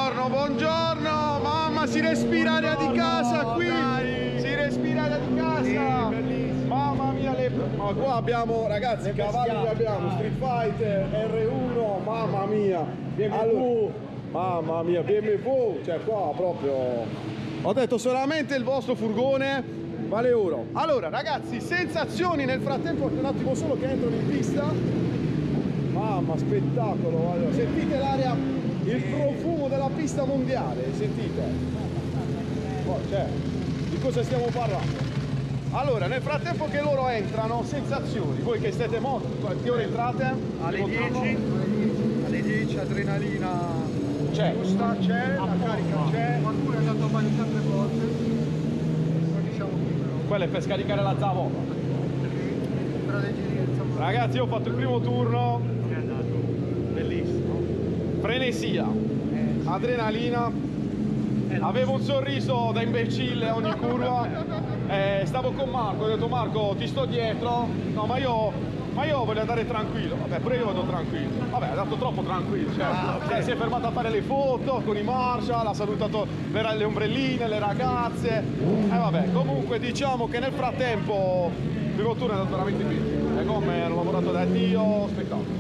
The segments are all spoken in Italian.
Buongiorno, buongiorno. Mamma, si respira aria di casa qui. Si respira aria di casa. Mamma mia, ma qua abbiamo, ragazzi, cavalli che abbiamo. Street Fighter, R1, mamma mia. BMW. Mamma mia, BMW. Cioè qua proprio... Ho detto solamente il vostro furgone vale oro. Allora, ragazzi, sensazioni nel frattempo, un attimo solo che entrano in pista. Mamma, spettacolo. Allora, sentite l'aria, il profumo della pista mondiale, sentite. Oh, cioè, di cosa stiamo parlando? Allora, nel frattempo che loro entrano, sensazioni. Voi che siete morti, a che ore entrate? Alle 10. Alle 10, adrenalina c'è. C'è, la carica c'è. Qualcuno è andato a bagno 3 volte. Quindi siamo qui però. Quella è per scaricare la zavorra. Per alleggerire, ragazzi, io ho fatto il primo turno. È andato. Bellissimo. Frenesia, adrenalina. Avevo un sorriso da imbecille a ogni curva. Stavo con Marco, ho detto Marco ti sto dietro. No, ma io voglio andare tranquillo. Vabbè, pure io vado tranquillo. Vabbè, è andato troppo tranquillo, okay. Si è fermato a fare le foto con i Marshall, ha salutato le ombrelline, le ragazze. Vabbè, comunque diciamo che nel frattempo il primo turno è andato veramente bene. Le gomme hanno lavorato da Dio, spettacolo.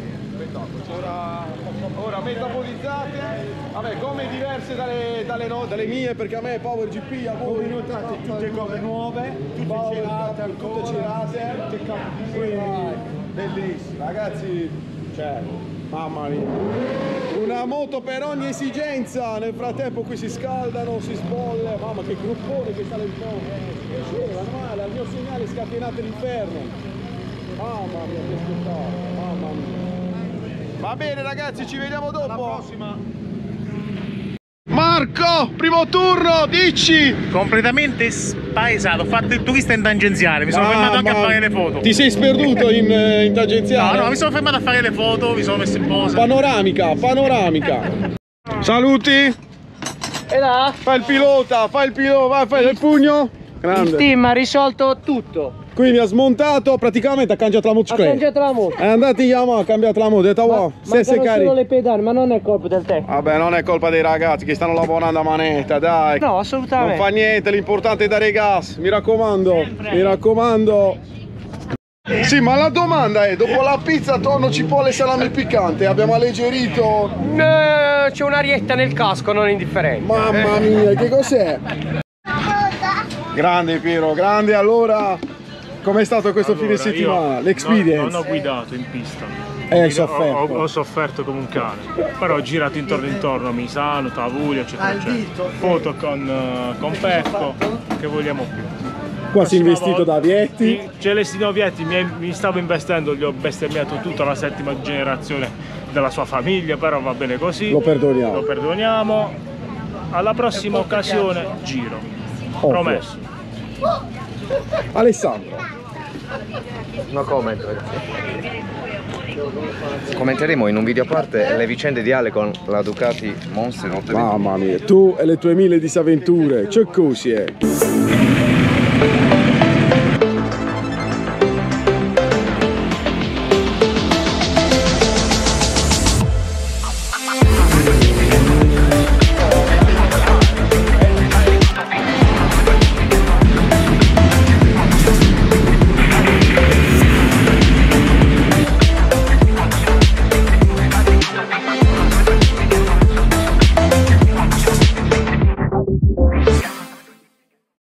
Ora metabolizzate, vabbè, gomme diverse dalle mie, perché a me Power GP, a voi tutte gomme nuove, tutte girate, tutte bellissime, ragazzi, cioè, mamma mia, una moto per ogni esigenza. Nel frattempo qui si scaldano, si sbolle, mamma che gruppone che sale il po', male, al mio segnale scatenate l'inferno, mamma mia che spettacolo, mamma mia. Va bene ragazzi, ci vediamo dopo. Alla prossima. Marco, primo turno, dici! Completamente spaesato, ho fatto il turista in tangenziale, mi sono fermato anche a fare le foto. Ti sei sperduto in tangenziale? No, mi sono fermato a fare le foto, mi sono messo in posa. Panoramica. Saluti! E là? Fai il pilota, fai il pugno. Grande. Il team ha risolto tutto. Quindi ha smontato, praticamente ha cambiato la moto. Ha cambiato la moto. È andato in Yamaha, ha cambiato la moto, ha detto wow, mancano solo le pedane, ma non è colpa del tecnico. Vabbè, non è colpa dei ragazzi che stanno lavorando a manetta, dai. No, assolutamente. Non fa niente, l'importante è dare gas, mi raccomando. Sempre. Mi raccomando. Sì, ma la domanda è, dopo la pizza, tonno, cipolle e salame piccante, abbiamo alleggerito? C'è un'arietta nel casco, non indifferente. Mamma mia, che cos'è? Grande Piero, grande. Allora, com'è stato questo fine settimana? L'experience? Non ho guidato in pista. Hai sofferto? Ho sofferto come un cane. Però ho girato intorno a Misano, Tavulio, eccetera, eccetera. Foto con Pecco, che vogliamo più. Qua si è investito da Vietti. Celestino Vietti mi stavo investendo, gli ho bestemmiato tutta la 7ª generazione della sua famiglia, però va bene così. Lo perdoniamo. Lo perdoniamo. Alla prossima occasione giro. Promesso. Alessandro. No comment. Commenteremo in un video a parte le vicende di Ale con la Ducati Monster 820. Mamma mia, tu e le tue 1000 disavventure, c'è così è.